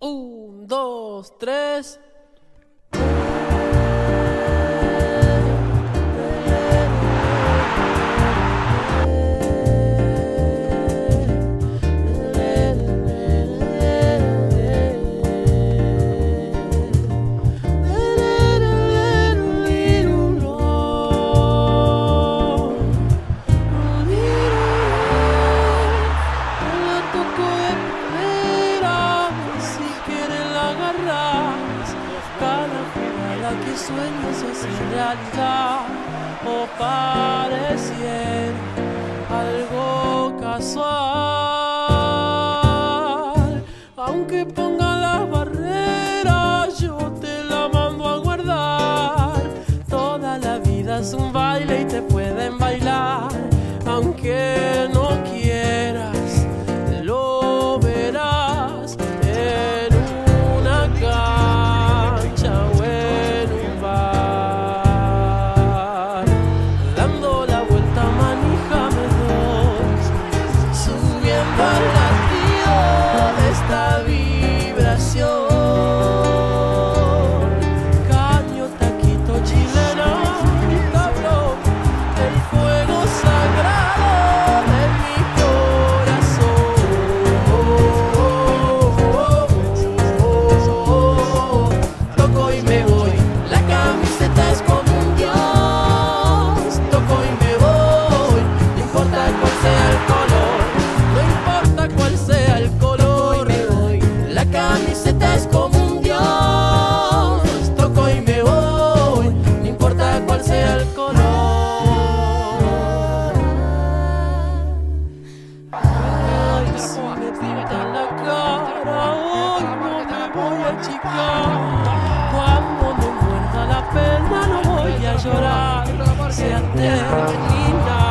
Un, dos, tres. Que sueños se hacen realidad o pareciera algo casual. Aunque ponga las barreras, yo te la mando a guardar. Toda la vida es un baile y te pueden bailar. Aunque no quieras, lo verás en una cancha o en un bar. Dando la vuelta manija me doy, subiendo al latido de esta vibración. Caño, taquito, chilena y tablón, el fuego sagrado de mi corazón. Toco y me voy, la camiseta es como un dios. Toco y me voy, no importa cuál sea el color, no importa cuál sea el color. Me voy, la camiseta es como un dios. Toco y me voy, no importa cuál sea el color. Ay, si me pintan la cara, hoy no me voy a achicar. Cuando me muerda la pena no voy a llorar, se ha terminado.